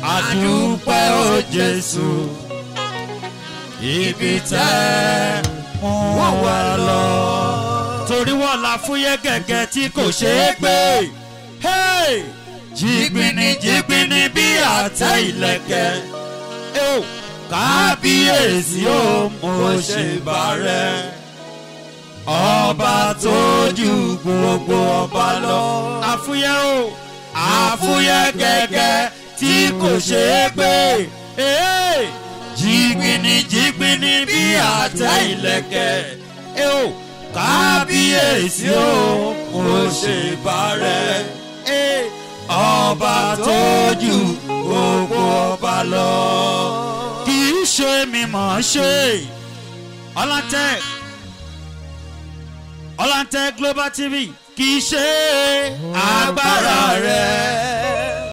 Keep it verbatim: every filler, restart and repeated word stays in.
àdúpẹ́ o Jésù ibi tẹ́ mú wa lọ. torí wọ́n la fúyẹ́ gẹ́gẹ́ tí kò ṣeé gbé. jígbìnì jígbìnì bí àtẹ ìlẹ̀kẹ̀. kábíyèsí o mo ṣe bá rẹ. ọba tó ju gbogbo ọba lọ. àfúyẹ́ o àfúyẹ́ gẹ́gẹ́ tí kò ṣeé gbé. jígbìnì jígbìnì bí àtẹ ìlẹ̀kẹ̀. kábíyèsí o mo ṣe bá rẹ. ọba tó ju gbogbo ọba lọ. kì í ṣe mi mọ̀ ṣe. Ọlántẹ́ Ọlántẹ́ Global T V kì í ṣe agbára rẹ.